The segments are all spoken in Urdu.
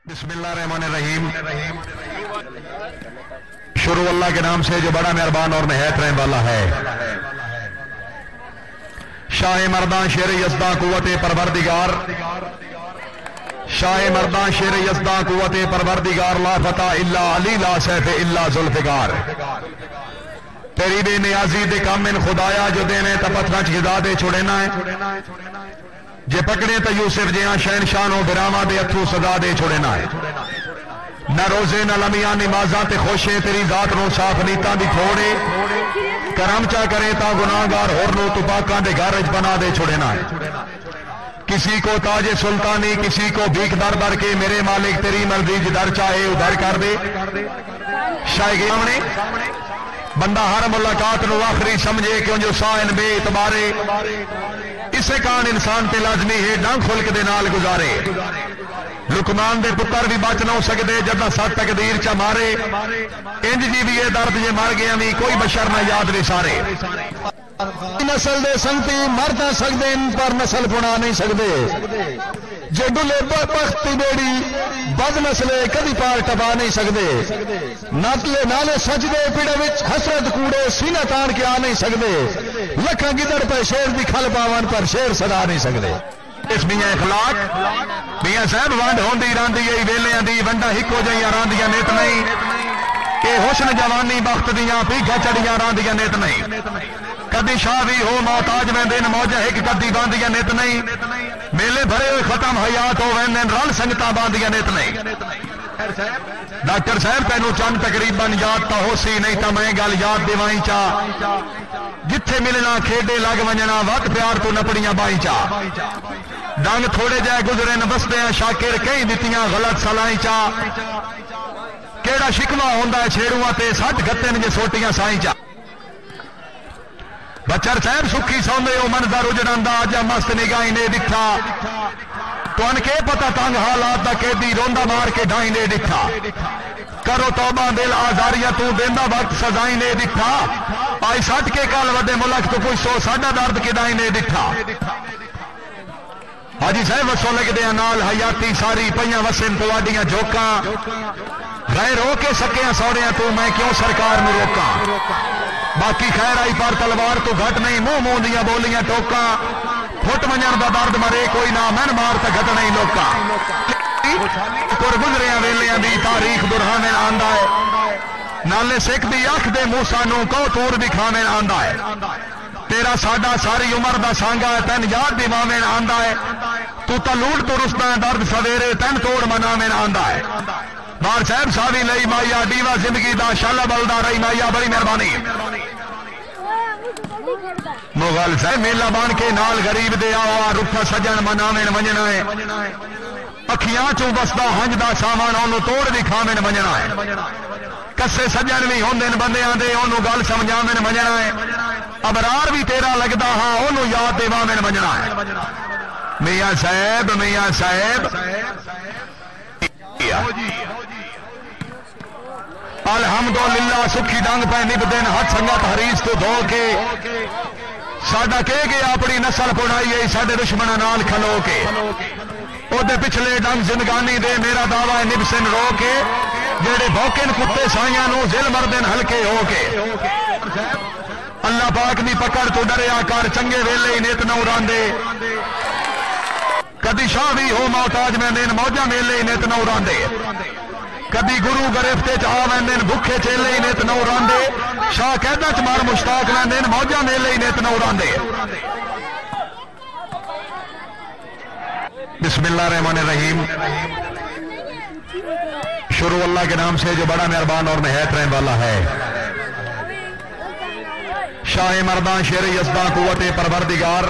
बिस्मिल्लाहिर्रहमानिर्रहीम। शुरू अल्लाह के नाम से जो बड़ा मेहरबान और निहायत रहने वाला है। शाह मर्दां शेर यज़दा कुव्वते परवरदिगार, शाह मर्दां शेर यज़दा कुव्वते परवरदिगार, ला फता इल्ला अली ला सैफ इल्ला जुल्फिकार। तेरी बेनियाजी दे काम इन खुदाया जो देने तपत्रा गिदा दे छुड़ेना है। जे पकड़े तो यूसुफ जिया शहनशाह नो बिरामा दे हथों सजा दे छुड़ेना है। न रोजे न लमिया नमाजा ते खोशे तेरी जात नो साफ नीता दी छोड़े। करम चा करे ता गुनाहगार होर नो तुपाका दे घर बना दे छुड़ेना है। किसी को ताजे सुल्तानी किसी को भीख दर दर के मेरे मालिक तेरी मर्जी जिधर चाहे उधर कर दे। शायद सामने बंदा हर मुलाकात नो आखिरी समझे क्यों जो साइन बेतबारे। इसे कारण इंसान ते लाजमी है डंग खुल्क दे नाल गुजारे। लुकमान दे पुत्र भी बच ना सकते जदा सत तकदीर च मारे। इंज जी भी ये दर्द जे मर गया भी कोई बशर ना याद विसारे। नस्ल दे संगती मर ना सकते पर नस्ल पुना नहीं सकते। जे डुले पख्त बेड़ी बद नस्ले कदी पार टपा नहीं सकते। नाले नाले सच दे पिड़ विच हसरत कूड़े सीना तान के आ नहीं सकते। लखा गिदड़ पे शेर दी खल पावन पर शेर सदा नहीं सकते। इस मियां इखलाक मियां साहब वंड होंदी रांदी गई वेलियां दी वंडा हिको जइयां रांदियां नित नहीं। ये हुस्न जवानी बख्त दियां पीघा चढ़ियां रांदियां नित नहीं। कदी शाह भी हो मोहताज में दिन मौजा एक कदी बांधियां नित नहीं। मेले भरे हुए खत्म हयात हो वैन रल संगता बांधियां नित नहीं। डॉक्टर साहब तेनू चंद तकरीबन याद तो हो सी नहीं तो मैं गल याद दिवाई चा। जिथे मिलना खेडे लग वंजना वत प्यार तू नपड़ियां बाई चा। डंग थोड़े जाए गुजरे न बसदे शाकिर कई दित्तियां गलत सलाई चा। केड़ा शिकवा होंदा छेड़ुआ ते सट गत्ते जे सोटियां साई चा। बचर साहब सुखी सौंदे ओ मनजर उजड़ांदा अज मस्त निगाही ने दिखा। तुन के पता तंग हालात दा कैदी रोंदा मार के ढाई ने दिखा। करो तौबा दिल आजारिया तू देंदा वक्त सजाई ने दिखा। आई सट के कल वड्डे मुल्क तो कुछ सो साडा दर्द किदाई ने दिखा। हाजी साहब वसो लगदे नाल हयाती सारी पईयां वसन तुहाडियां झोंका। गैर हो के सकिया सौड़िया तू मैं क्यों सरकार में रोका। बाकी खैर आई पर तलवार तू घट नहीं मुंह मुंह दियां बोलियां टोका। फुट वंजन दा दर्द मरे कोई ना मैन मार तो घट नहीं लोका। तुर गुजरिया वेलियां दी तारीख दुरहाने आंदा है। नाले सिख दी अख दे मूसा नू कौ तूर दिखावे आंदा है। तेरा साडा सारी उम्र दा सांगा है तैन याद दिवावे आंदा है। तू तो लूट तू रुसदा दर्द सवेरे तैन तोड़ मनावे आंदा है। बार साहब सावी लई माइया दीवा जिंदगी दा शाला बलदा रही माइया बड़ी मेहरबानी। मुगल साहब मेला बन के नाल गरीब दे आवा रुखा सजन मनावे वंजना है। अखियां चू बसदा हंजदा सावन ओनू तोड़ दिखावे वंजना है। कसे सजन भी होंदे बंदियां दे ओनू गल समझावे वंजना है। अबरार भी तेरा लगदा हाँ ओनू याद दिवावे वंजना है। मियां साहब अल्हम्दुलिल्लाह सुखी डंग पे निभ दिन हथ संगत हरीस तो धो के। साडा कह गया अपनी नस्ल पुनाई है साडे दुश्मना नाल खलो के। ओदे पिछले डंग जिंदगानी दे मेरा दावा है निभ सिन रो के। जेड़े भौकिन कुत्ते साइयां नू जिल मरदन हल्के हो के। अल्लाह पाक दी पकड़ तो डरिया कर चंगे वेले नित नौ रांदे। कदी शाह भी हो मोहताज में दिन मौजा मेले ही नित नौ रांदे। कदी गुरु गिरफ्ते च आ वैंदे भुखे चेले ही नित नौ रांदे। शाह कहदा च मार मुश्ताक वैंदे मौजा मेले ही नित नौ रांदे। बिस्मिल्लाहिर्रहमानिर्रहीम। शुरू अल्लाह के नाम से जो बड़ा मेहरबान और निहायत रहने वाला है। शाह मर्दां शेर यज़दा कुव्वते परवरदिगार,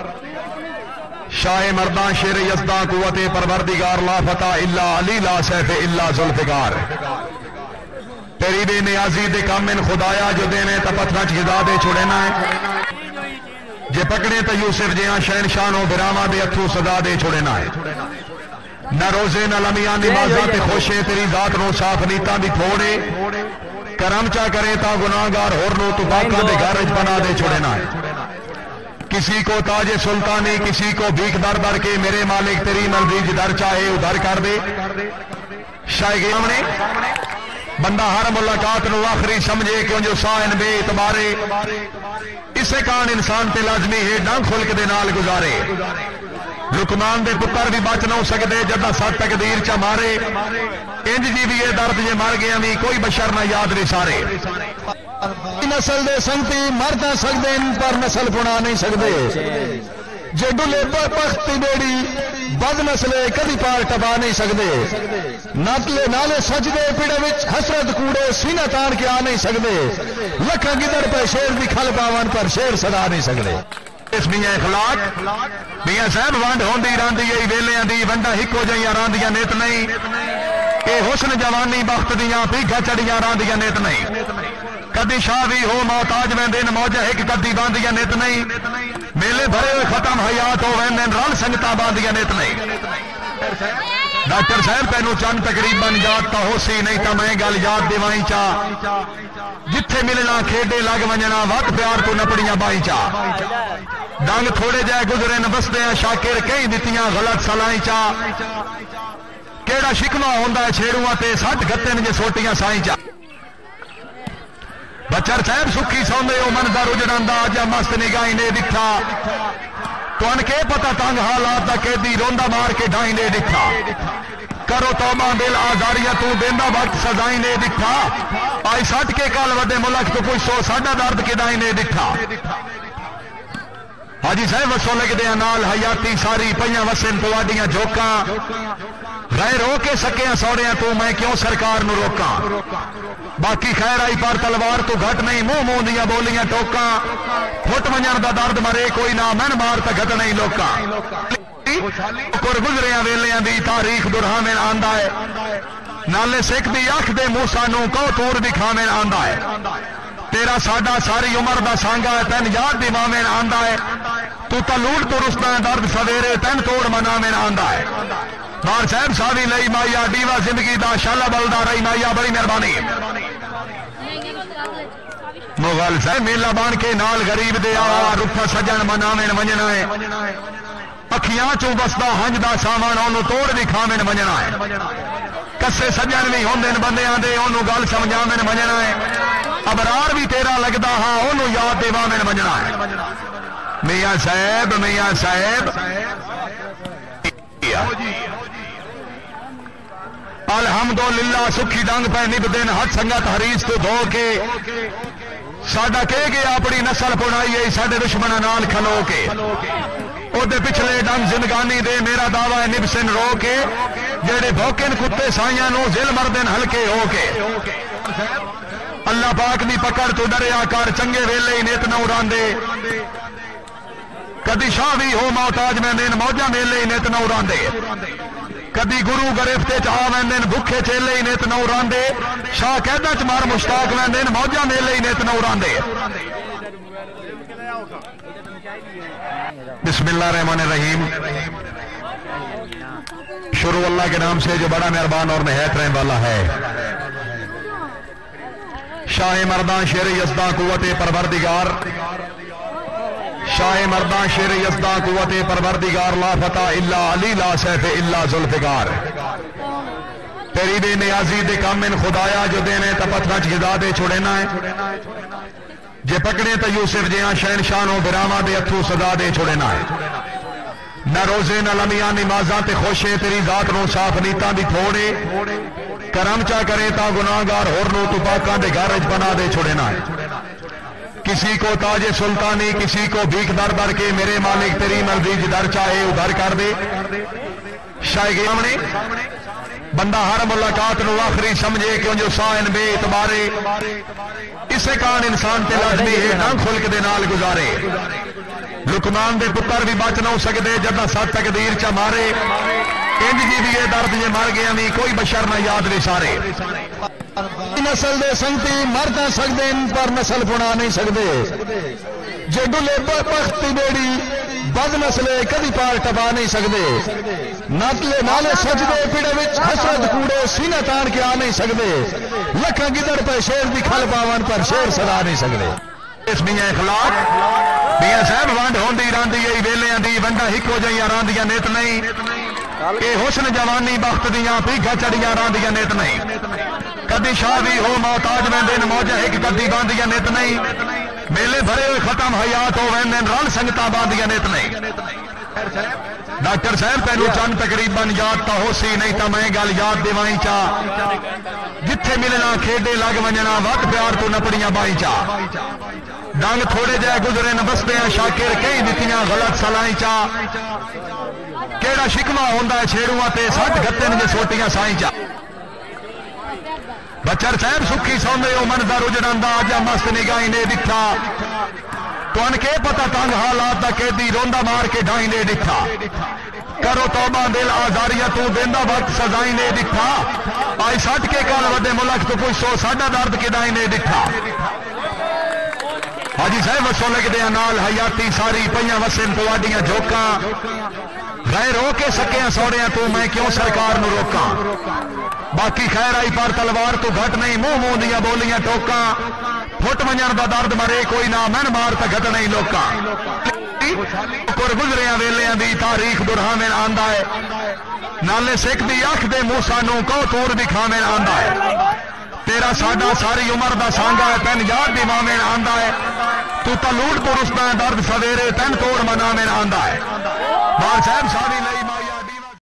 शाह मर्दां शेर यज़दा कुव्वते परवरदिगार, ला फता इल्ला अली ला सैफ इल्ला जुल्फिकार। तेरी बेनियाजी दे काम इन खुदाया जो देने तपत्रा गिदा दे छुड़ेना है। जे पकड़े तो यूसुफ जिया शहनशाह नो बिरामा दे हथों सजा दे छुड़ेना है। न रोजे न लमिया नमाजा ते खोशे तेरी जात नो साफ नीता दी छोड़े। करम चा करे ता गुनाहगार होर नो तुपाका दे घर बना दे छुड़ेना है। کسی کو تاج سلطانی کسی کو بھیک در در کے میرے مالک تیری مرضی جدھر چاہے ادھر کر دے شاہ نے بندہ ہر ملاقات نو آخری سمجھے کیوں جو سائن بے اعتبارے اسے کان انسان تے لازمی ہے ڈنگ خلق دے نال گزارے لقمان دے پتر بھی بچ نہ سکتے جدا سات تقدیر چا مارے انج جی بھی یہ درد جے مر گیا بھی کوئی بشر نہ یاد نہیں سارے نسل دے سنگتی مر جا سکتے پر نسل پڑا نہیں سکتے جے ڈلے پختی بیڑی بد نسلے کدی پار ٹپا نہیں سکتے ناتلے نالے سجدے پیڑے وچ حسرت کوڑے سینہ تان کے آ نہیں سکتے لکھا گدڑ پہ شیر دی کھل پاون پر شیر صدا نہیں سکتے اس میاں اخلاق میاں صاحب ونڈ ہوندی راندی ای ویلیاں دی ونڈا ہکو جائیاں راندیاں نیت نہیں اے حسن جوانی بخت دیاں پیگھا چڑیاں راندیاں نیت نہیں کدی شاوی ہو محتاج میں دن موجہ ایک کدی باندیاں نیت نہیں میلے بھرے ہوئے ختم حیات ہو وین رل سنگتا باندیاں نیت نہیں ڈاکٹر صاحب تینوں چند تقریباً یاد تا ہو سی نہیں تا میں گل یاد دیوائیں چا جتھے ملنا کھیڈے لگ ونجنا وقت پیار تو نپڑیاں بائی چا ڈنگ تھوڑے جائے گزرے نبستے ہیں شاکر کئی دتیاں غلط سلائیں چا کیڑا شکوا ہوندا ہے چھیڑواں تے سٹ گھتے نے جے سوٹیاں سائیں چا بچر صاحب سکھی سوندے او منظر اجڑاندا جا مست نگاہیں نے دکھا تو ان کے پتہ تنگ حالات دا قیدی روندا مار کے ڈھائیں نے دکھا کرو توبہ دل آزاریاں تو دیندہ وقت سزائیں نے دکھا آئی سٹ کے کال وڈے ملک تو پوچھو ساڈا درد کدائیں نے دکھا حاجی صاحب وسو لگدے نال حیاتی ساری پئیاں وسن تواڈیاں جوکاں غیر ہو کے سکیاں سوڑیاں تو میں کیوں سرکار نو روکاں باقی خیر آئی پر تلوار تو گھٹ نہیں منہ منہ دیاں بولیاں ٹوکاں پھٹ ونجن دا درد مرے کوئی نہ من مار تا گھٹ نہیں لوکاں کر گزریاں ویلیاں دی تاریخ درہا میں آندا ہے نالے سکھ دی اکھ دے موسیٰ نو کو تور دکھا میں آندا ہے تیرا ساڈا ساری عمر دا سانگا ہے تین یاد دی ماں میں آندا ہے تو تلوڑ تو رستا درد سویرے تین توڑ منا میں آندا ہے بار صاحب ساوی لئی مائیا دیوا زندگی دا شالا بلدا رہی مائیا بڑی مہربانی مغل صاحب میلہ بان کے نال غریب دے آ رکھا سجن منا میں ونجنا ہے اکھیاں چوں بسدا ہنج دا سامان اونوں توڑ دکھا میں ونجنا ہے کسے سجن بھی ہوندے بندیاں دے اونوں گل سمجھا میں ونجنا ہے ابرار بھی تیرا لگدا ہاں اونوں یاد دیوا میں ونجنا ہے میاں صاحب الحمدللہ سکھی ڈنگ پہ نب دن ہاتھ سنگت حریص تو دھو کے ساڈا کہہ گیا اپنی نسل پڑھائی ہے ساڈے دشمن نال کھلو کے او دے پچھلے ڈنگ زندگانی دے میرا دعوی نب سن رو کے جڑے بھوکن کتے سائیاں نو ذل مردن ہلکے ہو کے اللہ پاک دی پکڑ تو ڈریا کر چنگے ویلے ہی نیت نہ اڑاندے کدی شاہی ہو محتاج میں دن موجہ میلے ہی نیت نہ اڑاندے کدی گرو گرفتے چاہ وین بھوکے چیلے ہی نیت نہ اڑاندے شاہ قیدا چ مار مشتاق وین موجہ میلے ہی نیت نہ اڑاندے بسم اللہ الرحمن الرحیم شروع اللہ کے نام سے جو بڑا مہربان اور نہایت رحم والا ہے شاہ مردان شیر یزداں قوت پروردگار شاہ مردان شیر یزداں قوت پروردگار لا فتح الا علی لا سیف الا ذوالفقار تیری بے نیازی دے کام من خدایا جو دینے تا پتھرچ غذا دے چھوڑینا ہے جے پکڑے تا یوسف جیاں شہنشاہ و براما دے اتھو سزا دے چھوڑینا ہے نہ روزے نہ لمیاں نمازاں تے خوشے تیری ذات نو صاف نیتاں دی تھوڑے کرم چا کرے تا گناہگار ہور نو تو پاکاں دے گارج بنا دے چھوڑینا ہے کسی کو تاج سلطانی کسی کو بھیک در در کے میرے مالک تیری مرضی جدھر چاہے ادھر کر دے شاہ نے بندہ ہر ملاقات نو آخری سمجھے کیوں جو سائن بے اعتبارے اسے کان انسان تے لازمی ہے ڈنگ خلق دے نال گزارے لقمان دے پتر بھی بچ نہ سکتے جدا سات تقدیر چا مارے انج جی بھی یہ درد جے مر گیا بھی کوئی بشر نہ یاد نہیں سارے نسل دے سنگتی مر جا سکتے پر نسل پڑا نہیں سکتے جے ڈلے پختی بیڑی بد نسلے کدی پار ٹپا نہیں سکتے ناتلے نالے سجدے پیڑے وچ حسرت کوڑے سینہ تان کے آ نہیں سکتے لکھا گدڑ پہ شیر دی کھل پاون پر شیر صدا نہیں سکتے اس میاں اخلاق میاں صاحب ونڈ ہوندی راندی ای ویلیاں دی ونڈا ہکو جیاں راندیاں نیت نہیں کہ حسن جوانی بخت دیاں پیگھا چڑیاں راندیاں نیت نہیں کدی شادی ہو محتاج میں دن موجہ ایک کدی باندیاں نیت نہیں میلے بھرے ہوئے ختم حیات ہو وین رل سنگتا باندیاں نیت نہیں ڈاکٹر صاحب پہلو چند تقریباً یاد تا ہو سی نہیں تا میں گل یاد دیوائیں چاہ جتھے ملنا کھیڈے لگ ونجنا وقت پیار تو نپڑیاں بائیں چاہ ڈنگ تھوڑے جائے گزرے نہ بستے ہیں شاکر کئی دتیاں غلط سلائیں چاہ کیڑا شکوا ہوندا ہے چھیڑواں تے سٹ گھتے نے سوٹیاں سائیں چاہ بچر صاحب سکھی سوندے او منظر اجڑندا جا مست نگاہیں نے دکھا تو ان کے پتہ تنگ حالات دا قیدی روندا مار کے ڈھائیں نے دکھا کرو توبہ دل آزاریاں تو دیندا وقت سزائیں نے دکھا آئی سٹ کے کال وڈے ملک تو کوئی سو ساڈا درد کدائیں نے دکھا حاجی صاحب وسو لگدے نال حیاتی ساری پئیاں وسن تواڈیاں جھوکاں غیر ہو کے سکیاں سوڑیاں تو میں کیوں سرکار نو روکاں باقی خیر آئی پر تلوار تو گھٹ نہیں منہ دیاں بولیاں ٹوکاں پھٹ ونجن دا درد مرے کوئی نہ من مار تا گھٹ نہیں لوکاں کر گزریاں ویلیاں دی تاریخ دڑھاویں آندا ہے نالے سکھ دی اکھ دے موسیٰ نو کو تور دکھاویں آندا ہے تیرا ساڈا ساری عمر دا سانگا ہے تین یاد دیواویں آندا ہے تو تا لوٹ تو رسدا درد سویرے تین توڑ مناویں آندا ہے بار صاحب ساری لئی